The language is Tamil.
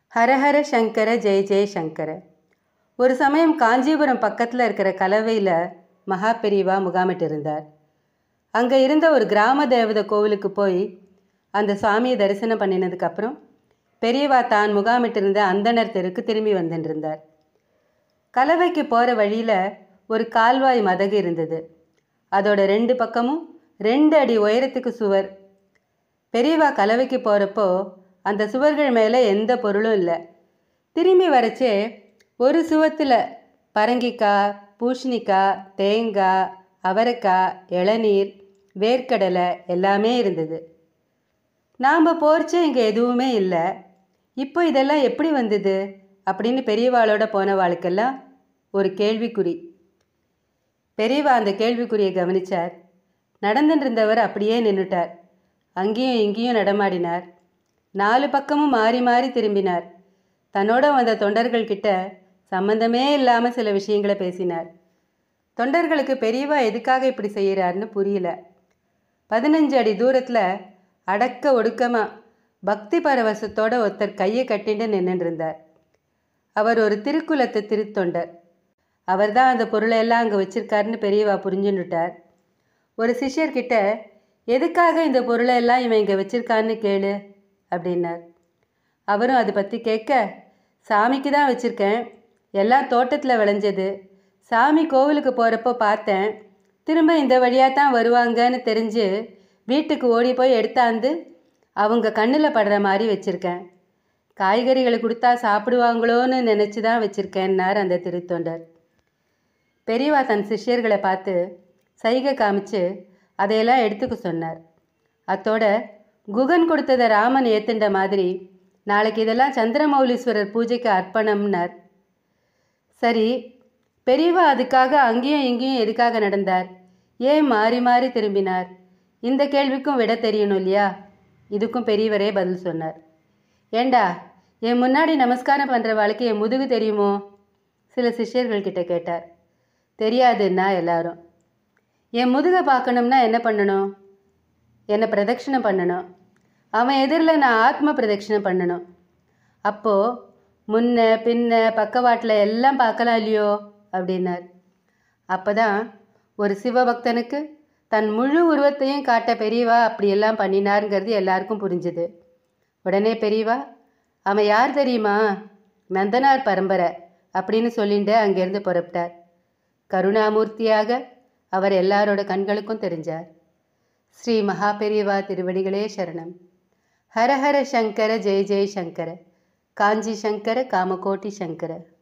ஹரஹர சங்கர ஜெய ஜெய சங்கர. ஒரு சமயம் காஞ்சிபுரம் பக்கத்தில் இருக்கிற கலவையில் மகா பெரியவா முகாமிட்டு இருந்தார். அங்கே இருந்த ஒரு கிராம தேவதை கோவிலுக்கு போய் அந்த சுவாமியை தரிசனம் பண்ணினதுக்கப்புறம் பெரியவா தான் முகாமிட்டு இருந்த அந்தனர் தெருக்கு திரும்பி வந்துட்டுருந்தார். கலவைக்கு போகிற வழியில் ஒரு கால்வாய் மதகு இருந்தது. அதோட 2 பக்கமும் 2 அடி உயரத்துக்கு சுவர். பெரியவா கலவைக்கு போகிறப்போ அந்த சுவர்கள் மேலே எந்த பொருளும் இல்லை. திரும்பி வரைச்சே ஒரு சுவத்தில் பரங்கிக்காய், பூசணிக்காய், தேங்காய், அவரைக்காய், இளநீர், வேர்க்கடலை எல்லாமே இருந்தது. நாம் போர்ச்சே இங்கே எதுவுமே இல்லை. இப்போ இதெல்லாம் எப்படி வந்தது அப்படின்னு பெரியவாளோட போனவாளுக்கெல்லாம் ஒரு கேள்விக்குறி. பெரியவா அந்த கேள்விக்குறியை கவனித்தார். நடந்துட்டு இருந்தவர் அப்படியே நின்றுட்டார். அங்கேயும் இங்கேயும் நடமாடினார். 4 பக்கமும் மாறி மாறி திரும்பினார். தன்னோட வந்த தொண்டர்கள்கிட்ட சம்பந்தமே இல்லாமல் சில விஷயங்களை பேசினார். தொண்டர்களுக்கு பெரியவா எதுக்காக இப்படி செய்கிறாருன்னு புரியல. 15 அடி தூரத்தில் அடக்க ஒடுக்கமாக பக்தி பரவசத்தோட ஒருத்தர் கையை கட்டிட்டு நின்றுட்டு இருந்தார். அவர் ஒரு திருக்குலத்து திருத்தொண்டர். அவர் தான் அந்த பொருளை எல்லாம் அங்கே வச்சிருக்காருன்னு பெரியவா புரிஞ்சுன்னுட்டார். ஒரு சிஷ்யர்கிட்ட எதுக்காக இந்த பொருளை எல்லாம் இவன் இங்கே வச்சிருக்கான்னு கேளு அப்படின்னார். அவரும் அதை பற்றி கேட்க, சாமிக்கு தான் வச்சுருக்கேன், எல்லாம் தோட்டத்தில் விளைஞ்சது, சாமி கோவிலுக்கு போகிறப்போ பார்த்தேன், திரும்ப இந்த வழியாக தான் வருவாங்கன்னு தெரிஞ்சு வீட்டுக்கு ஓடி போய் எடுத்தாந்து அவங்க கண்ணில் படுற மாதிரி வச்சுருக்கேன், காய்கறிகளை கொடுத்தா சாப்பிடுவாங்களோன்னு நினச்சி தான் வச்சுருக்கேன்னார் அந்த திருத்தொண்டர். பெரியவா தன் சிஷ்யர்களை பார்த்து சைகை காமிச்சு அதையெல்லாம் எடுத்துக்க சொன்னார். அத்தோட குகன் கொடுத்ததை ராமன் ஏத்துண்ட மாதிரி நாளைக்கு இதெல்லாம் சந்திரமௌலீஸ்வரர் பூஜைக்கு அர்ப்பணம்னார். சரி, பெரியவா அதுக்காக அங்கேயும் இங்கேயும் எதுக்காக நடந்தார், ஏன் மாறி மாறி திரும்பினார், இந்த கேள்விக்கும் விட தெரியணும் இல்லையா? இதுக்கும் பெரியவரே பதில் சொன்னார். ஏண்டா, என் முன்னாடி நமஸ்காரம் பண்ணுற வாழ்க்கை என் முதுகு தெரியுமோ? சில சிஷ்யர்கள்கிட்ட கேட்டார். தெரியாதுன்னா எல்லாரும். என் முதுகை பார்க்கணும்னா என்ன பண்ணணும்? என்னை பிரதட்சிணம் பண்ணணும். அவன் எதிரில் நான் ஆத்ம பிரதட்சிணம் பண்ணணும். அப்போது முன்ன பின்ன பக்கவாட்டில் எல்லாம் பார்க்கலாம் இல்லையோ அப்படின்னார். அப்போ தான் ஒரு சிவபக்தனுக்கு தன் முழு உருவத்தையும் காட்ட பெரியவா அப்படியெல்லாம் பண்ணினாருங்கிறது எல்லாருக்கும் புரிஞ்சுது. உடனே பெரியவா, அவன் யார் தெரியுமா, நந்தனார் பரம்பரை அப்படின்னு சொல்லிட்டு அங்கேருந்து புறப்பட்டார். கருணாமூர்த்தியாக அவர் எல்லாரோட கண்களுக்கும் தெரிஞ்சார். ஸ்ரீ மகா பெரியவா திருவடிகளே சரணம். ஹரஹர சங்கர ஜெய ஜெய சங்கர. காஞ்சி சங்கர காமகோட்டி சங்கர.